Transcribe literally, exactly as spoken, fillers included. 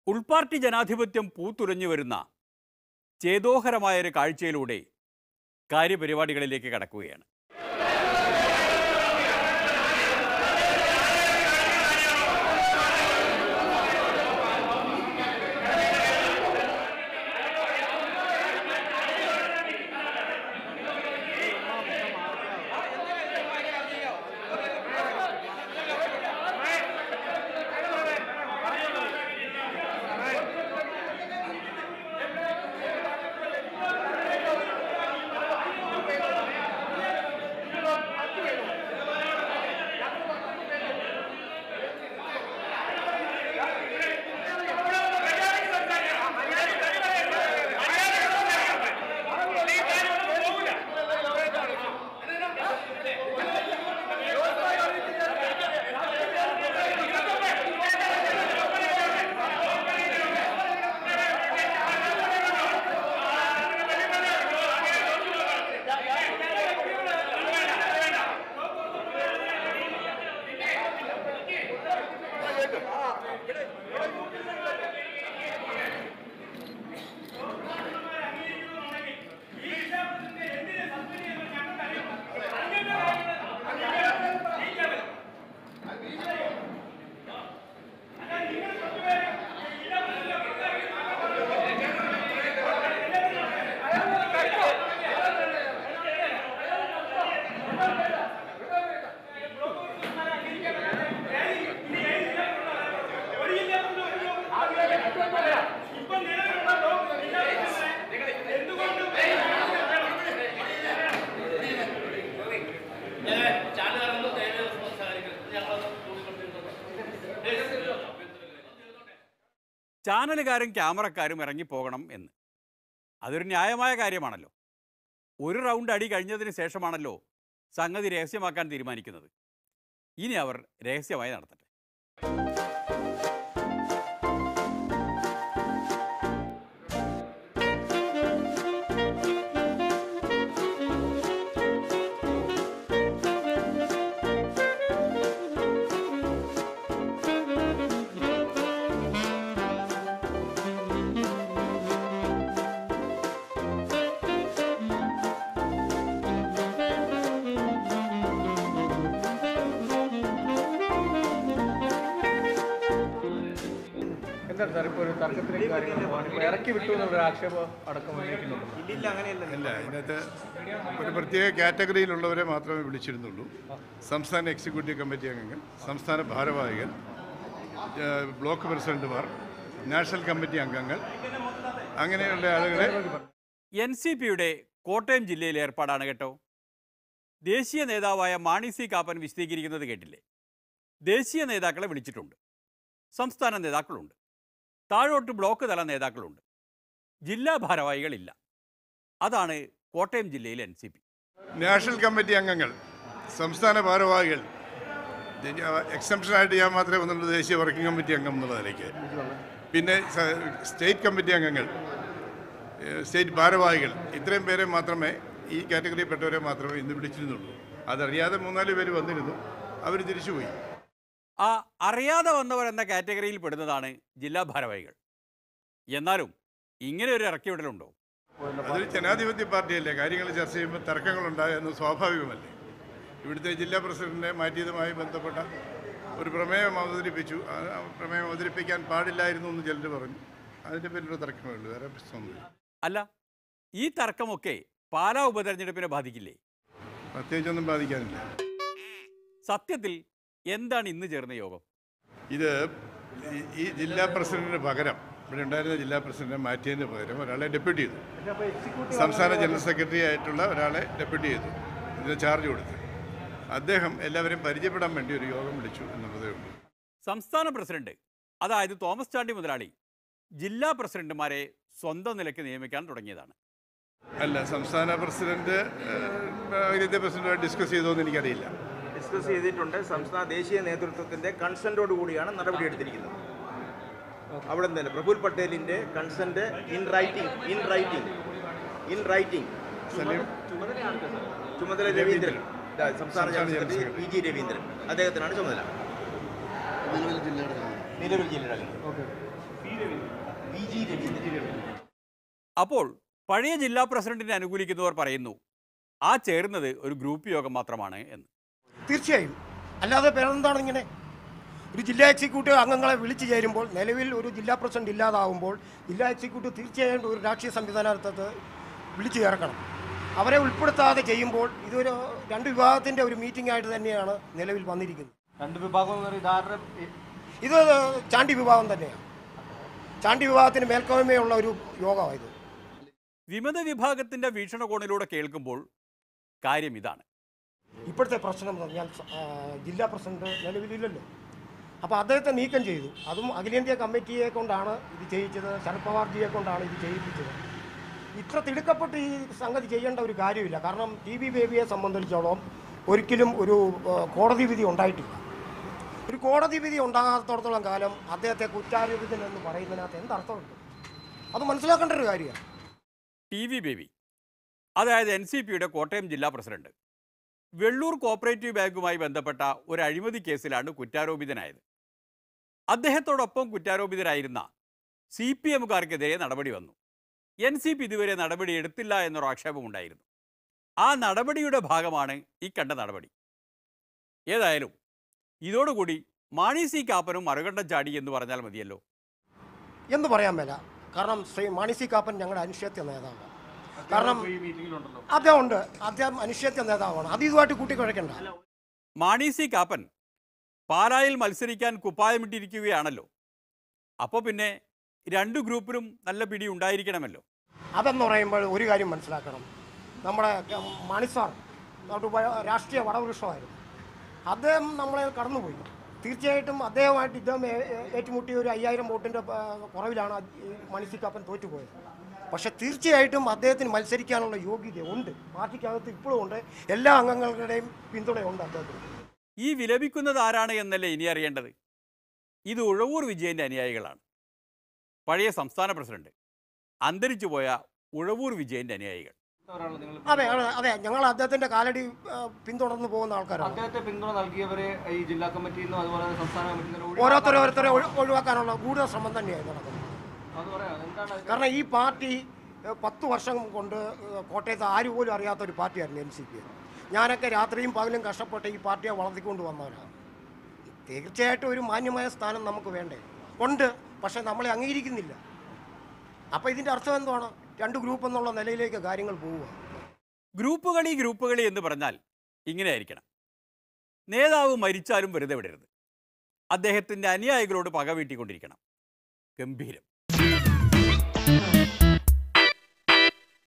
ഉൾപാർട്ടി ജനാധിപത്യം പൂത്തുലഞ്ഞു വരുന്ന ചേതോഹരമായൊരു കാഴ്ചയിലൂടെ കാര്യപരിപാടികളിലേക്ക് കടക്കുകയാണ്. ചാനലുകാരും ക്യാമറക്കാരും ഇറങ്ങിപ്പോകണം എന്ന്. അതൊരു ന്യായമായ കാര്യമാണല്ലോ. ഒരു റൗണ്ട് അടി കഴിഞ്ഞതിന് ശേഷമാണല്ലോ സംഗതി രഹസ്യമാക്കാൻ തീരുമാനിക്കുന്നത്. ഇനി അവർ രഹസ്യമായി നടത്തട്ടെ. ഇറക്കി വിട്ടു എന്നുള്ള ആക്ഷേപം അടക്കം ഇല്ല, അങ്ങനെയല്ല. ഇതിനകത്ത് ഒരു പ്രത്യേക കാറ്റഗറിയിലുള്ളവരെ മാത്രമേ വിളിച്ചിരുന്നുള്ളൂ. സംസ്ഥാന എക്സിക്യൂട്ടീവ് കമ്മിറ്റി അംഗങ്ങൾ, സംസ്ഥാന ഭാരവാഹികൾ, ബ്ലോക്ക് പ്രസിഡന്റുമാർ, നാഷണൽ കമ്മിറ്റി അംഗങ്ങൾ, അങ്ങനെയുള്ള ആളുകളെ. എൻ സി പിയുടെ കോട്ടയം ജില്ലയിലെ ഏർപ്പാടാണ് കേട്ടോ. ദേശീയ നേതാവായ മാണി സി കാപ്പൻ വിശദീകരിക്കുന്നത് കേട്ടില്ലേ? ദേശീയ നേതാക്കളെ വിളിച്ചിട്ടുണ്ട്, സംസ്ഥാന നേതാക്കളുണ്ട്, താഴോട്ട് ബ്ലോക്ക് തല നേതാക്കളുണ്ട്, ജില്ലാ ഭാരവാഹികളില്ല. അതാണ് കോട്ടയം ജില്ലയിലെ N C P. National committee അംഗങ്ങൾ, സംസ്ഥാന ഭാരവാഹികൾ, എക്സംഷനായിട്ട് ഞാൻ മാത്രമേ വന്നുള്ളൂ ദേശീയ വർക്കിംഗ് കമ്മിറ്റി അംഗം എന്നുള്ള നിലയ്ക്ക്. പിന്നെ സ്റ്റേറ്റ് കമ്മിറ്റി അംഗങ്ങൾ, സ്റ്റേറ്റ് ഭാരവാഹികൾ, ഇത്രയും പേരെ മാത്രമേ, ഈ കാറ്റഗറിയിൽപ്പെട്ടവരെ മാത്രമേ ഇന്ന് വിളിച്ചിരുന്നുള്ളൂ. അതറിയാതെ മൂന്നാല് പേര് വന്നിരുന്നു, അവർ തിരിച്ചുപോയി. ആ അറിയാതെ വന്നവർ എന്ന കാറ്റഗറിയിൽ പെടുന്നതാണ് ജില്ലാ ഭാരവാഹികൾ. എന്നാലും ഇങ്ങനെ ഒരു ഇറക്കിവിടലുണ്ടോ? അതൊരു ജനാധിപത്യ പാർട്ടിയല്ലേ. കാര്യങ്ങൾ ചർച്ച ചെയ്യുമ്പോൾ തർക്കങ്ങളുണ്ടായെന്ന് സ്വാഭാവികമല്ലേ. ഇവിടുത്തെ ജില്ലാ പ്രസിഡന്റിനെ മാറ്റിയതുമായി ബന്ധപ്പെട്ട ഒരു പ്രമേയം അവതരിപ്പിച്ചു. ആ പ്രമേയം അവതരിപ്പിക്കാൻ പാടില്ലായിരുന്നു എന്ന് ചിലർ പറഞ്ഞു. അതിൻ്റെ പേരിലുള്ള തർക്കമേ ഉള്ളൂ, വേറെ പ്രശ്നമൊന്നുമില്ല. അല്ല, ഈ തർക്കമൊക്കെ പാലാ ഉപതെരഞ്ഞെടുപ്പിനെ ബാധിക്കില്ലേ? പ്രത്യേകിച്ചൊന്നും ബാധിക്കാനില്ല. സത്യത്തിൽ എന്താണ് ഇന്ന് ചേർന്ന യോഗം? ഇത് ഈ ജില്ലാ പ്രസിഡന്റിന് പകരം, ഇവിടെ ഉണ്ടായിരുന്ന ജില്ലാ പ്രസിഡന്റിനെ മാറ്റിയതിന് പകരം ഒരാളെ ഡെപ്യൂട്ടി ചെയ്തു. സംസ്ഥാന ജനറൽ സെക്രട്ടറി ആയിട്ടുള്ള ഒരാളെ ഡെപ്യൂട്ടി ചെയ്തു, ഇതിന് ചാർജ് കൊടുത്തു. അദ്ദേഹം എല്ലാവരെയും പരിചയപ്പെടാൻ വേണ്ടി ഒരു യോഗം വിളിച്ചു എന്നുള്ളതേ ഉള്ളൂ. സംസ്ഥാന പ്രസിഡന്റ്, അതായത് തോമസ് ചാണ്ടി മുതലാളി, ജില്ലാ പ്രസിഡന്റുമാരെ സ്വന്തം നിലയ്ക്ക് നിയമിക്കാൻ തുടങ്ങിയതാണ്. അല്ല, സംസ്ഥാന പ്രസിഡന്റ് ജില്ലാ പ്രസിഡന്റുമായി ഡിസ്കസ് ചെയ്തോന്ന് എനിക്കറിയില്ല. ഡിസ്കസ് ചെയ്തിട്ടുണ്ട്. സംസ്ഥാന ദേശീയ നേതൃത്വത്തിൻ്റെ കൺസെൻറ്റോട് കൂടിയാണ് നടപടിയെടുത്തിരിക്കുന്നത്. അവിടെ നിന്ന് പ്രഫുൽ പട്ടേലിൻ്റെ consent in writing in writing in writing ചുമതല രവീന്ദ്രൻ, സംസ്ഥാന general secretary P G Raveendran, അദ്ദേഹത്തിനാണ് ചുമതല. നിലവിൽ ജില്ലയിലാണ്. അപ്പോൾ പഴയ ജില്ലാ പ്രസിഡന്റിനെ അനുകൂലിക്കുന്നവർ പറയുന്നു ആ ചേർന്നത് ഒരു ഗ്രൂപ്പ് യോഗം മാത്രമാണ് എന്ന്. തീർച്ചയായും, അല്ലാതെ പേരെന്താണ് ഇങ്ങനെ ഒരു ജില്ലാ എക്സിക്യൂട്ടീവ് അംഗങ്ങളെ വിളിച്ചു ചേരുമ്പോൾ, നിലവിൽ ഒരു ജില്ലാ പ്രസിഡന്റ് ഇല്ലാതാവുമ്പോൾ ജില്ലാ എക്സിക്യൂട്ടീവ് തീർച്ചയായും ഒരു രാഷ്ട്രീയ സംവിധാനത്തെ വിളിച്ചു ചേർക്കണം. അവരെ ഉൾപ്പെടുത്താതെ ചെയ്യുമ്പോൾ ഇതൊരു രണ്ട് വിഭാഗത്തിൻ്റെ ഒരു മീറ്റിംഗ് ആയിട്ട് തന്നെയാണ് നിലവിൽ വന്നിരിക്കുന്നത്. രണ്ട് വിഭാഗം ഇത് ചാണ്ടി വിഭാഗം തന്നെയാണ്. ചാണ്ടി വിഭാഗത്തിന് മേൽക്കോയ്മയുള്ള ഒരു യോഗമായത്. വിമത വിഭാഗത്തിന്റെ വീക്ഷണകോണിലൂടെ കേൾക്കുമ്പോൾ കാര്യം ഇതാണ്. ഇപ്പോഴത്തെ പ്രശ്നം എന്ന് പറഞ്ഞാൽ ജില്ലാ പ്രസിഡന്റ് നിലവിലില്ലല്ലോ. അപ്പോൾ അദ്ദേഹത്തെ നീക്കം ചെയ്തു. അതും അഖിലേന്ത്യാ കമ്മിറ്റിയെ കൊണ്ടാണ് ഇത് ചെയ്യിച്ചത്, ശരത് പവാർജിയെ കൊണ്ടാണ് ഇത് ചെയ്യിപ്പിച്ചത്. ഇത്ര തിടുക്കപ്പെട്ട് ഈ സംഗതി ചെയ്യേണ്ട ഒരു കാര്യമില്ല. കാരണം ടി ബി ബേബിയെ സംബന്ധിച്ചോളം ഒരിക്കലും ഒരു കോടതി വിധി ഉണ്ടായിട്ടില്ല. ഒരു കോടതി വിധി ഉണ്ടാകാത്തോടത്തോളം കാലം അദ്ദേഹത്തെ കുറ്റാരോപിതൻ എന്ന് പറയുന്നതിനകത്ത് എന്തർത്ഥമുണ്ട്? അത് മനസ്സിലാക്കേണ്ട ഒരു കാര്യമാണ്. ടി വി ബേബി, അതായത് എൻ സി പിയുടെ കോട്ടയം ജില്ലാ പ്രസിഡന്റ്, വെള്ളൂർ കോപ്പറേറ്റീവ് ബാങ്കുമായി ബന്ധപ്പെട്ട ഒരു അഴിമതി കേസിലാണ് കുറ്റാരോപിതനായത്. അദ്ദേഹത്തോടൊപ്പം കുറ്റാരോപിതരായിരുന്ന സി പി എമ്മുകാർക്കെതിരെ നടപടി വന്നു. എൻ സി പി ഇതുവരെ നടപടി എടുത്തില്ല എന്നൊരു ആക്ഷേപമുണ്ടായിരുന്നു. ആ നടപടിയുടെ ഭാഗമാണ് ഈ കണ്ട നടപടി. ഏതായാലും ഇതോടുകൂടി മാണി സി കാപ്പനും മറുകണ്ഠം ചാടി എന്ന് പറഞ്ഞാൽ മതിയല്ലോ എന്ന് പറയാൻ മേല. കാരണം ശ്രീ മാണി സി കാപ്പൻ ഞങ്ങളുടെ അനിശ്ചിത നേതാവാണ്. കാരണം അദ്ദേഹം ഉണ്ട്, അദ്ദേഹം അനിശ്ചിത നേതാവാണ്. അത് ഇതുമായിട്ട് കൂട്ടിക്കുഴയ്ക്കണ്ട. മാണി സി കാപ്പൻ പാലായിൽ മത്സരിക്കാൻ കുപ്പായമിട്ടിരിക്കുകയാണല്ലോ. അപ്പോൾ പിന്നെ രണ്ട് ഗ്രൂപ്പിലും നല്ല പിടി ഉണ്ടായിരിക്കണമല്ലോ. അതെന്ന് പറയുമ്പോൾ ഒരു കാര്യം മനസ്സിലാക്കണം. നമ്മുടെ മാണി സാർ രാഷ്ട്രീയ വടവൃക്ഷമായിരുന്നു. അദ്ദേഹം നമ്മളെ കടന്നുപോയി. തീർച്ചയായിട്ടും അദ്ദേഹമായിട്ട് ഇദ്ദേഹം ഏറ്റുമുട്ടിയ ഒരു അയ്യായിരം വോട്ടിൻ്റെ കുറവിലാണ് മാണി സി കാപ്പൻ തോറ്റുപോയത്. പക്ഷേ തീർച്ചയായിട്ടും അദ്ദേഹത്തിന് മത്സരിക്കാനുള്ള യോഗ്യത ഉണ്ട്. പാർട്ടിക്കകത്ത് ഇപ്പോഴും ഉണ്ട്. എല്ലാ അംഗങ്ങളുടെയും പിന്തുണയുണ്ട് അദ്ദേഹത്തിന്. ഈ വിലപിക്കുന്നത് ആരാണ് എന്നല്ലേ ഇനി അറിയേണ്ടത്. ഇത് ഉഴവൂർ വിജയൻ്റെ അനുയായികളാണ്. പഴയ സംസ്ഥാന പ്രസിഡന്റ്, അന്തരിച്ചുപോയ ഉഴവൂർ വിജയൻ്റെ അനുയായികൾ. അതെ അതെ ഞങ്ങൾ അദ്ദേഹത്തിന്റെ കാലടി പിന്തുടർന്ന് പോകുന്ന ആൾക്കാരാണ്. അദ്ദേഹത്തെ പിന്തുണ നൽകിയവരെ ഈ ജില്ലാ കമ്മിറ്റിയിൽ നിന്നും അതുപോലെ സംസ്ഥാന കമ്മിറ്റിയിൽ ഓരോരുത്തരെ ഓരോരുത്തരെ ഒഴിവാക്കാനുള്ള കൂടുതൽ ശ്രമം തന്നെയായി നടക്കുന്നത്. കാരണം ഈ പാർട്ടി പത്ത് വർഷം കൊണ്ട് കോട്ടയത്ത് ആരും പോലും അറിയാത്ത ഒരു പാർട്ടിയായിരുന്നു എൻ സി പി. ഞാനൊക്കെ രാത്രിയും പകലും കഷ്ടപ്പെട്ട് ഈ പാർട്ടിയെ വളർത്തിക്കൊണ്ട് വന്നവരാണ്. തീർച്ചയായിട്ടും ഒരു മാന്യമായ സ്ഥാനം നമുക്ക് വേണ്ടേ? ഉണ്ട്, പക്ഷേ നമ്മളെ അംഗീകരിക്കുന്നില്ല. അപ്പോൾ ഇതിൻ്റെ അർത്ഥം എന്താണ്? രണ്ട് ഗ്രൂപ്പ് എന്നുള്ള നിലയിലേക്ക് കാര്യങ്ങൾ പോവുക. ഗ്രൂപ്പ് കളി ഗ്രൂപ്പ് കളി എന്ന് പറഞ്ഞാൽ ഇങ്ങനെ ആയിരിക്കണം. നേതാവ് മരിച്ചാലും വെറുതെ വിടരുത്. അദ്ദേഹത്തിൻ്റെ അനുയായികളോട് പക വീട്ടിക്കൊണ്ടിരിക്കണം. ഗംഭീരം.